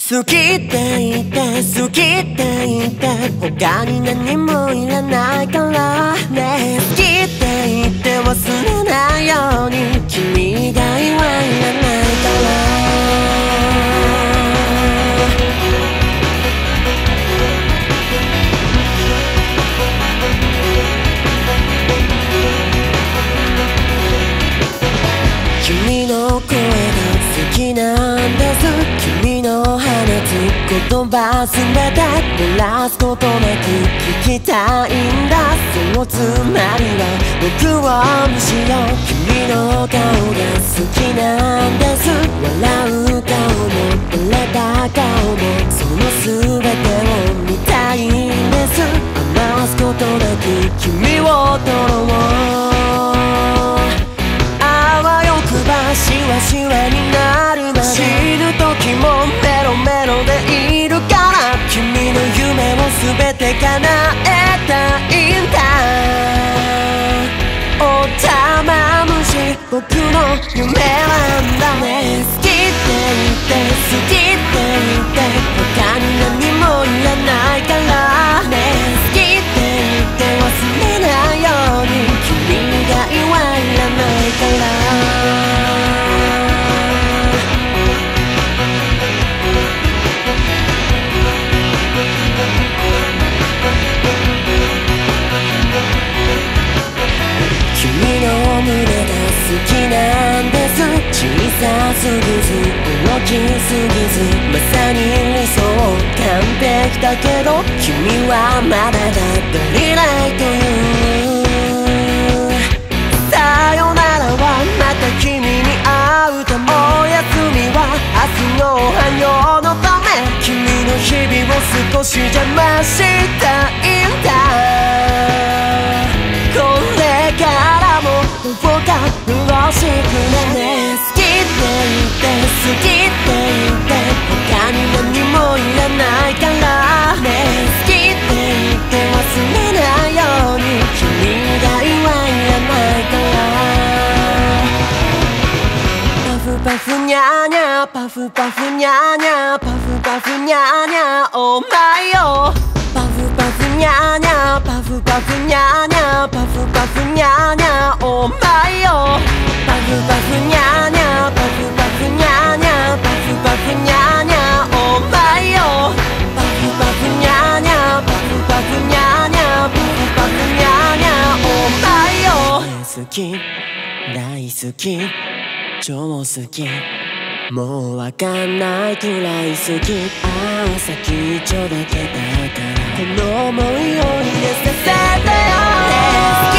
好きって言って好きって言って他に何もいらないからね。好きって言って忘れないように君以外はいらないから君の声が好きなんです。君の放つ言葉すべて漏らすことなく聞きたいんだ。そのつまりは僕を見しよう。君の顔が好きなんです。笑う顔も照れた顔もそのすべてを見たいんです。話すことなく君を撮ろう。シワシワになるまで死ぬ時もメロメロでいるから君の夢を全て叶えたいんだ。おたまむし僕の夢なんだね。好きって言って好きって言って他に何もいらないからね。好きって言って忘れないように君以外はいらないから胸が好きなんです。小さすぎず大きすぎずまさに理想完璧だけど君はまだだ足りないという。さよならはまた君に会うとおやすみは明日のおはようのため君の日々を少し邪魔したいんだ。これからもどうかよろしくね。好きって言って好きって言って他に何もいらないからね。好きって言って忘れないように君以外はいらないから。パフパフニャーニャパフパフニャーニャパフパフニャーニャお前よ。パフパフニャーニャパフパフニャーニャパフパフニャーニャお前よ。パフパフニャーニャパフパフニャーニャパフパフニャーニャお前よ。パフパフニャーニャパフパフニャーニャパフパフニャーニャお前よ。好き大好き超好きもうわかんないくらい好き。ああ先っちょだけだからこの想いを入れさせてよ。